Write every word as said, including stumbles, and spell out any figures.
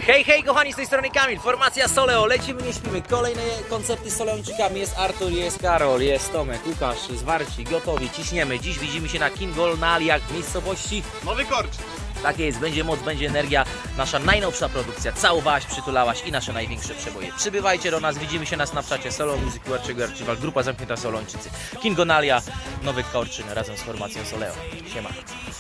Hej, hej kochani, z tej strony Kamil, formacja Soleo, lecimy, nie śpimy. Kolejne koncerty z Soleończykami, jest Artur, jest Karol, jest Tomek, Łukasz, zwarci, gotowi, ciśniemy. Dziś widzimy się na Kingolnaliach w miejscowości Nowy Korcz. Tak jest, będzie moc, będzie energia, nasza najnowsza produkcja, całowałaś, przytulałaś i nasze największe przeboje. Przybywajcie do nas, widzimy się na Snapchacie, Solo Music Archival, grupa zamknięta Solończycy, Kingonalia, Nowy Korczyn razem z formacją Soleo. Siema.